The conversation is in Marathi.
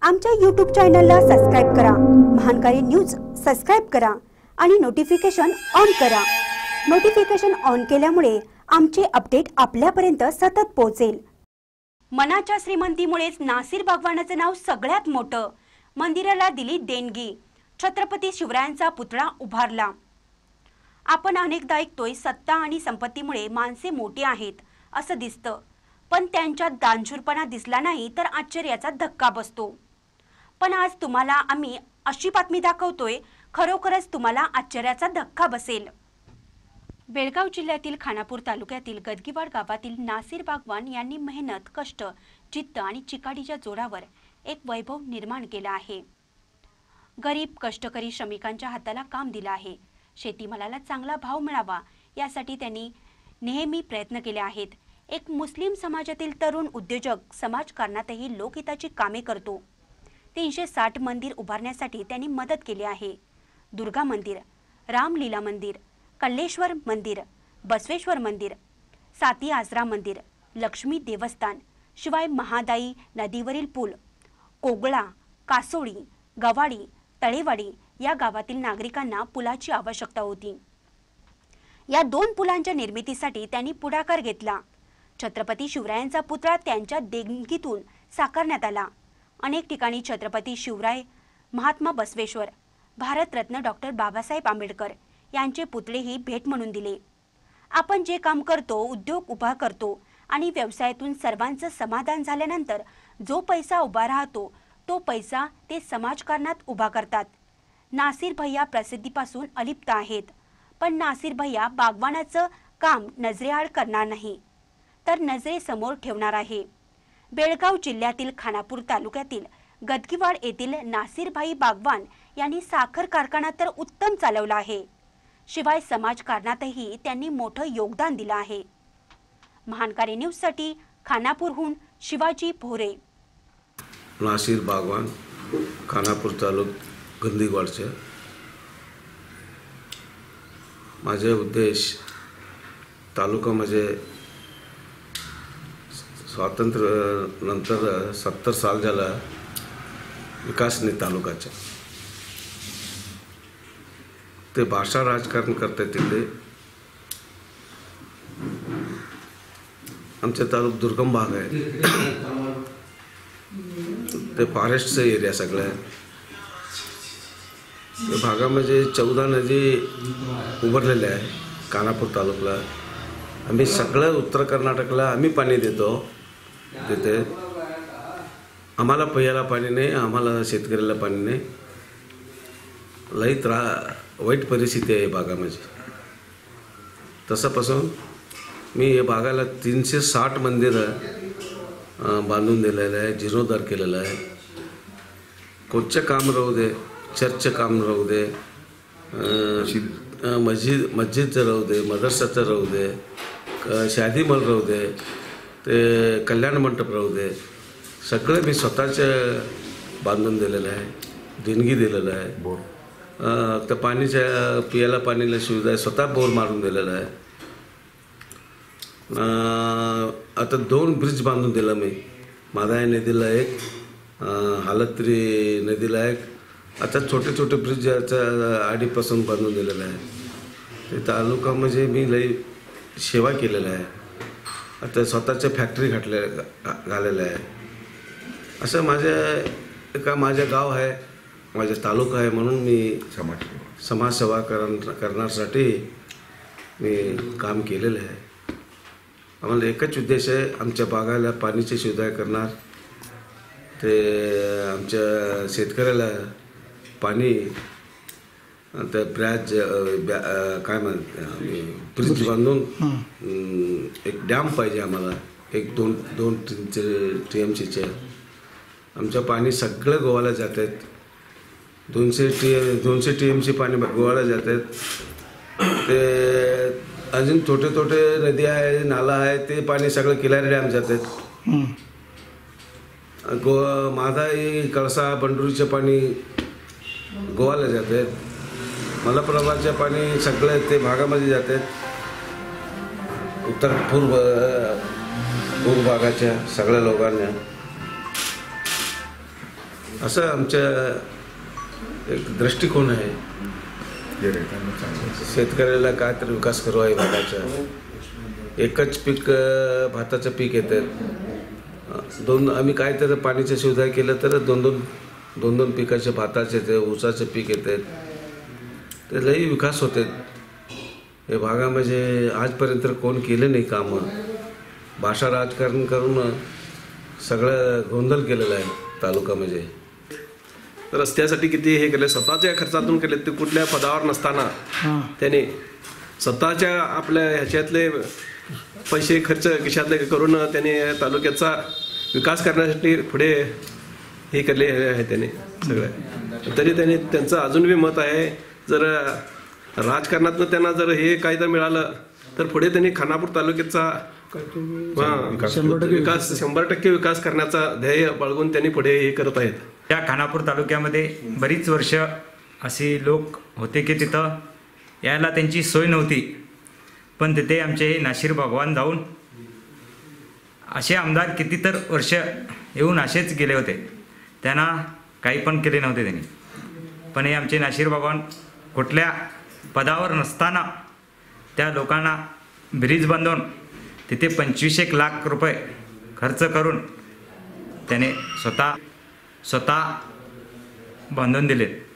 आमच्या YouTube चॅनलला सबस्क्राइब करा, महानकारी न्यूज सबस्क्राइब करा आणि नोटिफिकेशन ऑन करा। नोटिफिकेशन ऑन केल्यामुळे आमचे अपडेट आपल्यापर्यंत सतत पोहोचेल। मनाच्या श्रीमंतीमुळेच नासिर बागवानाचे नाव सगळ्यात मोठं। मंदिराला दिली देणगी, छत्रपती शिवरायांचा पुतळा उभारला। आपण अनेकदा ऐकतोय सत्ता आणि संपत्तीमुळे माणसे मोठी आहेत असं दिसतं, पण त्यांच्यात दानशूरपणा दिसला नाही तर आश्चर्याचा धक्का बसतो। पण आज तुम्हाला आम्ही अशी बातमी दाखवतोय, खरोखरच तुम्हाला आश्चर्याचा धक्का बसेल। बेळगाव जिल्ह्यातील खानापूर तालुक्यातील गदगीवाड गावातील नासिर बागवान यांनी मेहनत, कष्ट, जिद्द आणि चिकाटीच्या जोरावर एक वैभव निर्माण केला आहे। गरीब कष्टकरी श्रमिकांच्या हाताला काम दिलं आहे। शेतीमालाला चांगला भाव मिळावा यासाठी त्यांनी नेहमी प्रयत्न केले आहेत। एक मुस्लिम समाजातील तरुण उद्योजक समाजकारणातही लोकहिताची कामे करतो। 360 मंदिर उभारण्यासाठी त्यांनी मदत केली आहे। दुर्गा मंदिर, रामलीला मंदिर, कल्लेश्वर मंदिर, बसवेश्वर मंदिर, साती आजरा मंदिर, लक्ष्मी देवस्थान, शिवाय महादाई नदीवरील पूल, कोगळा, कासोळी, गवाडी, तळेवाडी या गावातील नागरिकांना पुलाची आवश्यकता होती। या 2 पुलांच्या निर्मितीसाठी त्यांनी पुढाकार घेतला। छत्रपती शिवरायांचा पुतळा त्यांच्या देणगीतून साकारण्यात आला। अनेक ठिकाणी छत्रपती शिवराय, महात्मा बसवेश्वर, भारतरत्न डॉक्टर बाबासाहेब आंबेडकर यांचे पुतळेही भेट म्हणून दिले। आपण जे काम करतो, उद्योग उभा करतो आणि व्यवसायातून सर्वांचं समाधान झाल्यानंतर जो पैसा उभा राहतो तो पैसा ते समाजकारणात उभा करतात। नासिर भैया प्रसिद्धीपासून अलिप्त आहेत, पण नासिर भैया बागवानाचं काम नजरेआड करणार नाही, तर नजरेसमोर ठेवणार आहे। बेळगाव जिल्ह्यातील खानापूर तालुक्यातील गदगीवाड येथील नासिर भाई बागवान यांनी साखर कारखाना तर उत्तम चालवला आहे, शिवाय समाजकारणातही त्यांनी मोठं योगदान दिलं आहे। महानकारी न्यूजसाठी खानापूरहून शिवाजी भोरे। नासिर बागवान, खानापूर गदगीवाडचे। माझे उद्देश तालुका म्हणजे स्वातंत्र्य नंतर 70 साल झाला विकास नाही तालुक्याचा। ते भाषा राजकारण करते तिकडे। आमचा तालुका दुर्गम भाग आहे, ते फॉरेस्टचा एरिया सगळं आहे। त्या भागामध्ये 14 नदी उभरलेल्या आहे खानापूर तालुक्याला। आम्ही सगळं उत्तर कर्नाटकला आम्ही पाणी देतो। तिथे आम्हाला प्यायला पाणी नाही, आम्हाला शेतकऱ्याला पाणी नाही। लई वाईट परिस्थिती आहे भागामध्ये। तसापासून मी या भागाला 360 मंदिर बांधून दिलेलं आहे, जीर्णोद्धार केलेला आहे। कोणचं काम राहू दे, चर्चचं काम राहू दे, मस्जिदचं राहू दे, मदरसाचं राहू दे, शादी महल राहू दे, ते कल्याण मंडप राहू दे, सगळं मी स्वतःचं बांधून दिलेलं आहे, देणगी दिलेलं आहे। त्या पाणीच्या पियाला पाणीला सुविधा आहे, स्वतः बोर मारून दिलेला आहे। आता 2 ब्रिज बांधून दिला मी, मादाई नदीला एक, हालत्री नदीला एक। आता छोटे छोटे ब्रिज आडीपासून बांधून दिलेलं आहे। ते तालुक्यामध्ये मी लई सेवा केलेलं आहे। आता स्वतःच्या फॅक्टरी घालेल्या आहे। असं माझ्या गाव आहे, माझा तालुका आहे, म्हणून मी समाजसेवा करण्यासाठी मी काम केलेलं आहे। आम्हाला एकच उद्देश आहे, आमच्या भागाला पाण्याची सुविधा करणार, ते आमच्या शेतकऱ्याला पाणी, तर काय म्हणते ब्रिज बांधून एक डॅम पाहिजे आम्हाला, एक 2 TMCचे। आमचं पाणी सगळं गोवाला जात आहेत, 200 TMC पाणी गोवाला जात आहेत। ते अजून छोटे छोटे नदी आहे, नाला आहे, ते पाणी सगळं किलारी डॅम जात आहेत। मादाई, कळसा, बंडुरीचे पाणी गोवाला जात आहेत। मलप्रभाचे पाणी सगळे ते भागामध्ये जातात। उत्तर पूर्व भागाच्या सगळ्या लोकांना असं आमच्या एक दृष्टिकोन आहे. शेतकऱ्याला काय तर विकास करू आहे भागाचा. एकच पीक भाताचं पीक येतं, आम्ही काय तर पाण्याची सुविधा केलं तर दोन पिकाचे भाताचे ते ऊसाचे पीक येतात, ते लई विकास होते. हे भागामध्ये आजपर्यंत कोण केलं नाही कामं. भाषा राजकारण करून सगळं गोंधळ केलेलं आहे तालुक्यामध्ये. रस्त्यासाठी किती हे केले, स्वतःच्या खर्चातून केले. ते कुठल्या पदावर नसताना त्याने स्वतःच्या आपल्या ह्याच्यातले पैसे खर्च खिशातले करून त्याने तालुक्याचा विकास करण्यासाठी पुढे हे केले आहे त्याने सगळं. तरी त्याने त्यांचं अजून बी मत आहे, जर राजकारणातनं त्यांना जर हे काही तर मिळालं तर पुढे त्यांनी खानापूर तालुक्याचा 100% विकास करण्याचा ध्येय बाळगून त्यांनी पुढे हे करत आहेत. त्या खानापूर तालुक्यामध्ये बरीच वर्ष असे लोक होते की तिथं यायला त्यांची सोय नव्हती, पण तिथे आमचे नाशिर भगवान जाऊन असे आमदार किती तर वर्ष येऊन असेच गेले होते, त्यांना काही पण केले नव्हते त्यांनी. पण हे आमचे नाशिर भगवान कुठल्या पदावर नसताना त्या लोकांना ब्रिज बांधून तिथे 25 लाख रुपये खर्च करून त्याने स्वतः बांधून दिले.